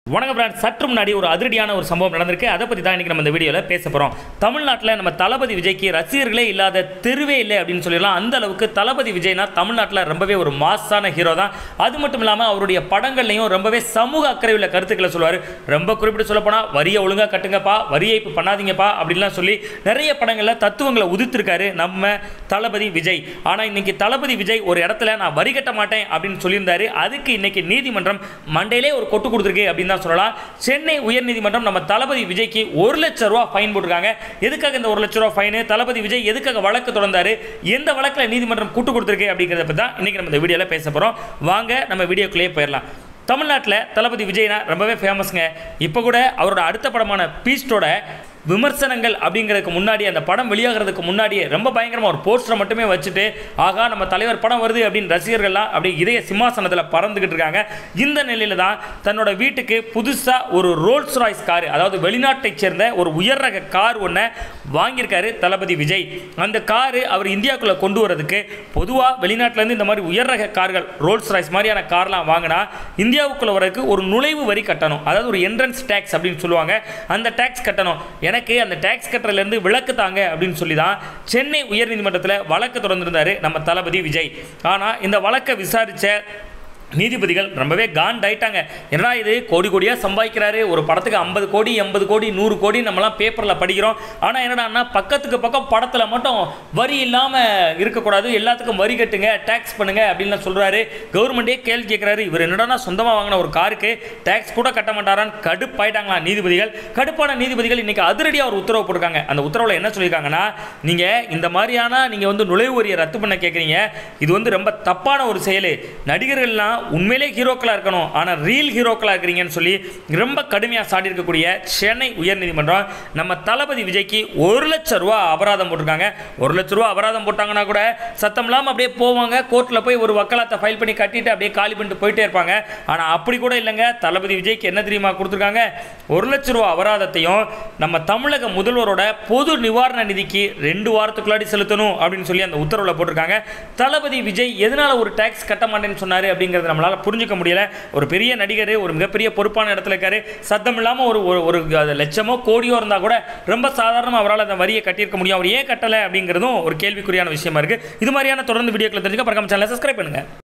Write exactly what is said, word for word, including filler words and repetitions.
வணக்கம் ஃப்ரெண்ட்ஸ், சற்று முன்னாடி ஒரு அதிரடியான ஒரு சம்பவம் நடந்திருக்கு. அதை பற்றி தான் இன்றைக்கி நம்ம இந்த வீடியோவில் பேச போகிறோம். தமிழ்நாட்டில் நம்ம தளபதி விஜய்க்கு ரசிகர்களே இல்லாத தெருவே இல்லை அப்படின்னு சொல்லிடலாம். அந்த அளவுக்கு தளபதி விஜய்னா தமிழ்நாட்டில் ரொம்பவே ஒரு மாஸான ஹீரோ தான். அது மட்டும் இல்லாமல் அவருடைய படங்கள்லையும் ரொம்பவே சமூக அக்கறை உள்ள கருத்துக்களை சொல்லுவார். ரொம்ப குறிப்பிட்டு சொல்லப்போனால் வரியை ஒழுங்காக கட்டுங்கப்பா, வரியை இப்போ பண்ணாதீங்கப்பா அப்படின்லாம் சொல்லி நிறைய படங்களில் தத்துவங்களை உதிர்த்திருக்காரு நம்ம தளபதி விஜய். ஆனால் இன்னைக்கு தளபதி விஜய் ஒரு இடத்துல நான் வரி கட்ட மாட்டேன் அப்படின்னு சொல்லியிருந்தாரு. அதுக்கு இன்னைக்கு நீதிமன்றம் மண்டையிலே ஒரு கொட்டு கொடுத்துருக்கு அப்படின்னு சொல்லலாம். சென்னை உயர்நீதிமன்றம் நம்ம தளபதி விஜய்க்கு ஒரு லட்சம் ரூபாய் ஃபைன் போட்டிருக்காங்க. எதுக்காக இந்த ஒரு லட்சம் ரூபாய் ஃபைன், தளபதி விஜய் எதுக்காக வழக்கு தொடர்ந்தாரு, எந்த வழக்கில் நீதிமன்றம் கூட்டு கொடுத்துருக்கு அப்படிங்கிறத பற்றி தான் இன்னைக்கு நம்ம இந்த வீடியோவில் பேச போகிறோம். வாங்க நம்ம வீடியோக்குள்ளேயே போயிடலாம். தமிழ்நாட்டில் தளபதி விஜய்னா ரொம்பவே ஃபேமஸ்ங்க. இப்போ கூட அவரோட அடுத்த படமான பீஸ்டோட விமர்சனங்கள் அப்படிங்கிறதுக்கு முன்னாடி, அந்த படம் வெளியாகிறதுக்கு முன்னாடியே ரொம்ப பயங்கரமாக ஒரு போஸ்டரை மட்டுமே வச்சுட்டு ஆகா நம்ம தலைவர் படம் வருது அப்படின்னு ரசிகர்கள்லாம் அப்படி இதய சிம்மாசனத்தில் பறந்துக்கிட்டு இருக்காங்க. இந்த நிலையில் தான் தன்னோட வீட்டுக்கு புதுசாக ஒரு ரோல்ஸ் ராய்ஸ் கார், அதாவது வெளிநாட்டை சேர்ந்த ஒரு உயர் ரக கார் ஒன்று வாங்கியிருக்காரு தளபதி விஜய். அந்த காரு அவர் இந்தியாவுக்குள்ளே கொண்டு வரதுக்கு பொதுவாக வெளிநாட்டிலேருந்து இந்த மாதிரி உயர் ரக கார்கள், ரோல்ஸ் ராய்ஸ் மாதிரியான கார்லாம் வாங்கினா இந்தியாவுக்குள்ளே வரதுக்கு ஒரு நுழைவு வரி கட்டணும், அதாவது ஒரு என்ட்ரன்ஸ் டேக்ஸ் அப்படின்னு சொல்லுவாங்க. அந்த டேக்ஸ் கட்டணும். எனக்கு அந்த டாக்ஸ் கட்டறதுலேருந்து விலக்கு தாங்க அப்படின்னு சொல்லி தான் சென்னை உயர்நீதிமன்றத்தில் வழக்கு தொடர்ந்திருந்தார் நம்ம தளபதி விஜய். ஆனால் இந்த வழக்கை விசாரித்த நீதிபதிகள் ரொம்பவே காண்டாயிட்டாங்க. என்னடா இது, கோடி கோடியாக சம்பாதிக்கிறாரு, ஒரு படத்துக்கு ஐம்பது கோடி எண்பது கோடி நூறு கோடி நம்மலாம் பேப்பரில் படிக்கிறோம். ஆனால் என்னடான்னா பக்கத்துக்கு பக்கம் படத்தில் மட்டும் வரி இல்லாமல் இருக்கக்கூடாது, எல்லாத்துக்கும் வரி கட்டுங்க, டேக்ஸ் பண்ணுங்க அப்படின்னு சொல்கிறாரு. கவர்மெண்ட்டே கேள்வி கேட்குறாரு. இவர் என்னடானா சொந்தமாக வாங்கின ஒரு காருக்கு டேக்ஸ் கூட கட்ட மாட்டாரான்னு கடுப்பாயிட்டாங்களா நீதிபதிகள். கடுப்பான நீதிபதிகள் இன்னைக்கு அதிரடியாக ஒரு உத்தரவு போட்டிருக்காங்க. அந்த உத்தரவில் என்ன சொல்லியிருக்காங்கன்னா, நீங்கள் இந்த மாதிரியான நீங்கள் வந்து நுழைவு வரியை ரத்து பண்ண கேட்குறீங்க, இது வந்து ரொம்ப தப்பான ஒரு செயல். நடிகர்கள்லாம் உண்மையிலே ஹீரோக்களா இருக்கணும், ஆனா ரியல் ஹீரோக்களா இருக்கிறீங்கன்னு சொல்லி ரொம்ப கடுமையா சாடி இருக்கக்கூடிய சென்னை உயர்நீதிமன்றம் நம்ம தளபதி விஜய்க்கு ஒரு லட்சம் ரூபாய் அபராதம் போட்டிருக்காங்க. ஒரு லட்சம் ரூபாய் அபராதம் போட்டாங்கன்னா கூட சத்தம் இல்லாமல் அப்படியே போவாங்க, கோர்ட்டில் போய் ஒரு வக்காலத்தை ஃபைல் பண்ணி கட்டிட்டு அப்படியே காலி பண்ணிட்டு போயிட்டே இருப்பாங்க. ஆனால் அப்படி கூட இல்லைங்க. தளபதி விஜய்க்கு என்ன தெரியுமா கொடுத்துருக்காங்க, ஒரு லட்சம் ரூபாய் அபராதத்தையும் நம்ம தமிழக முதல்வரோட பொது நிவாரண நிதிக்கு ரெண்டு வாரத்துக்குள்ளாடி செலுத்தணும் அப்படின்னு சொல்லி அந்த உத்தரவில் போட்டிருக்காங்க. தளபதி விஜய் எதனால ஒரு டாக்ஸ் கட்ட மாட்டேன்னு சொன்னாரு அப்படிங்கிறது நம்மளால புரிஞ்சுக்க முடியல. ஒரு பெரிய நடிகர், ஒரு மிகப்பெரிய பொறுப்பான இடத்துல இருக்காரு. சத்தம் இல்லாம ஒரு ஒரு லட்சமோ கோடியோ இருந்தா கூட ரொம்ப சாதாரணமாக அவரால் அந்த வரியை கட்டியிருக்க முடியும். அவர் ஏன் கட்டலை அப்படிங்கிறதும் ஒரு கேள்விக்குறியான விஷயமா இருக்கு. இது மாதிரியான தொடர்ந்து வீடியோக்களை தெரிஞ்சுக்க மறக்காம சேனலை சப்ஸ்கிரைப் பண்ணுங்க.